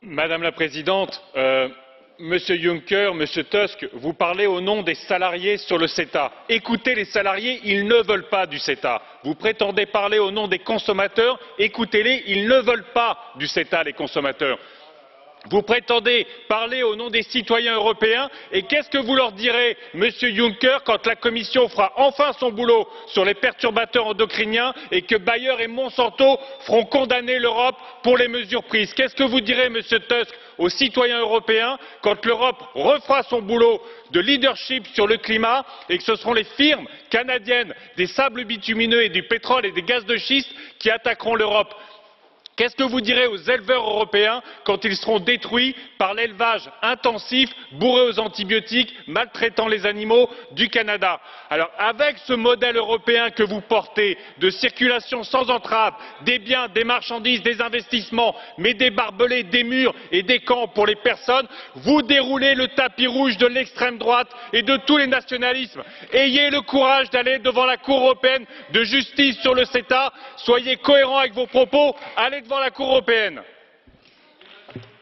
Madame la Présidente, Monsieur Juncker, Monsieur Tusk, vous parlez au nom des salariés sur le CETA. Écoutez les salariés, ils ne veulent pas du CETA. Vous prétendez parler au nom des consommateurs, écoutez-les, ils ne veulent pas du CETA, les consommateurs. Vous prétendez parler au nom des citoyens européens et qu'est-ce que vous leur direz, Monsieur Juncker, quand la Commission fera enfin son boulot sur les perturbateurs endocriniens et que Bayer et Monsanto feront condamner l'Europe pour les mesures prises? Qu'est-ce que vous direz, Monsieur Tusk, aux citoyens européens quand l'Europe refera son boulot de leadership sur le climat et que ce seront les firmes canadiennes des sables bitumineux et du pétrole et des gaz de schiste qui attaqueront l'Europe? Qu'est-ce que vous direz aux éleveurs européens quand ils seront détruits par l'élevage intensif, bourré aux antibiotiques, maltraitant les animaux du Canada? Alors, avec ce modèle européen que vous portez, de circulation sans entrave, des biens, des marchandises, des investissements, mais des barbelés, des murs et des camps pour les personnes, vous déroulez le tapis rouge de l'extrême droite et de tous les nationalismes. Ayez le courage d'aller devant la Cour européenne de justice sur le CETA, soyez cohérents avec vos propos, allez devant la Cour européenne.